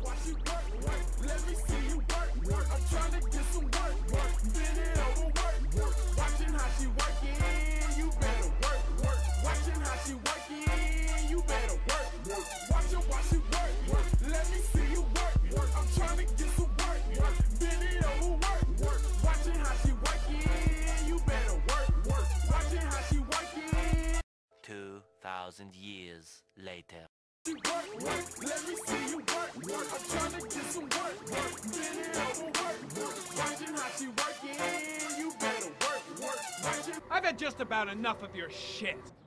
watch you work, work. Let me see you work, work. I'm trying to get some work, work. Bend it over, work, work. Watching how she working, you better work, work. Watching how she working, you better work, work. Watch you work, work. Let me see you work, work. I'm trying to get some work, work. Bend it over, work, work. Watching how she working, you better work, work. Watching how she working. 2,000 years later. Work, work. Let me see you work, work. I'm trying to get some work, work. Bend it over, work, work. Watching how she working, you better work, work. Watching. I've had just about enough of your shit.